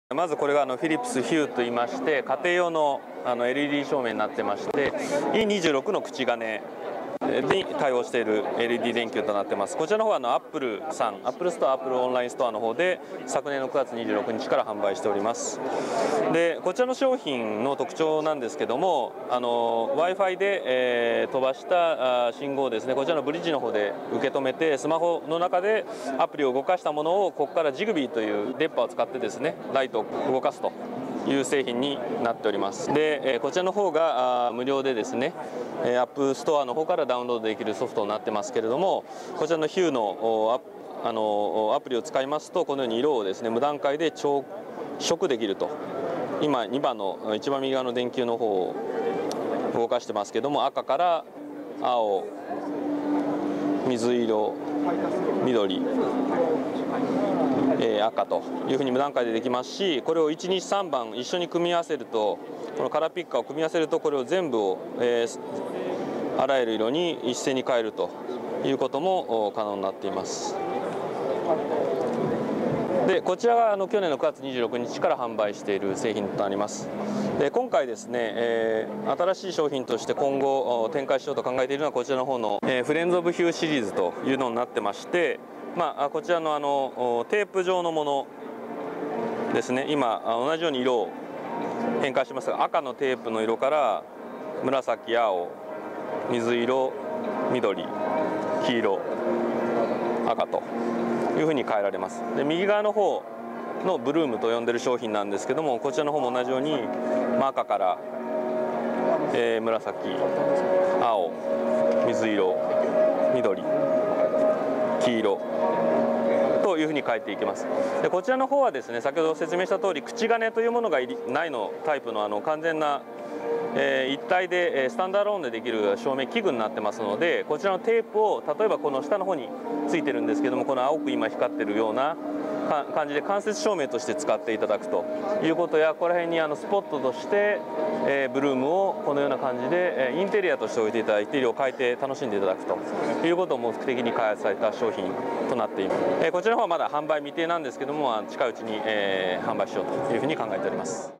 まずこれがフィリップスヒューといいまして、家庭用のLED 照明になってまして、E26 の口金に対応している LED 電球となっています。こちらの方はアップルさん、アップルストア、アップルオンラインストアの方で昨年の9月26日から販売しております。で、こちらの商品の特徴なんですけども、Wi-Fi で、飛ばした信号をですね、こちらのブリッジの方で受け止めて、スマホの中でアプリを動かしたものをここからジグビーという電波を使ってですね、ライトを動かすという製品になっております。で、こちらの方が無料でですね、アップストアの方からダウンロードできるソフトになってますけれども、こちらのヒューのアプリを使いますと、このように色をですね、無段階で調色できると。今2番の一番右側の電球の方を動かしてますけども、赤から青、水色、緑、赤というふうに無段階でできますし、これを1、2、3番一緒に組み合わせると、このカラーピッカーを組み合わせると、これを全部を、あらゆる色に一斉に変えるということも可能になっています。で、こちらが去年の9月26日から販売している製品となります。で、今回ですね、新しい商品として今後展開しようと考えているのはこちらの方の、フレンズ・オブ・ヒューシリーズというのになってまして、こちらのテープ状のものですね、今同じように色を変化しますが、赤のテープの色から紫、青、水色、緑、黄色、赤というふうに変えられます。で、右側の方のブルームと呼んでいる商品なんですけども、こちらの方も同じように、赤から、紫、青、水色、緑、黄色というふうに変えていきます。で、こちらの方はですね、先ほど説明した通り、口金というものがないのタイプの完全な一体でスタンダーローンでできる照明器具になってますので、こちらのテープを例えばこの下の方についてるんですけども、この青く今光ってるような感じで間接照明として使っていただくということや、ここら辺にスポットとしてブルームをこのような感じでインテリアとして置いていただいて、色を変えて楽しんでいただくということを目的に開発された商品となっています。こちらの方はまだ販売未定なんですけども、近いうちに販売しようというふうに考えております。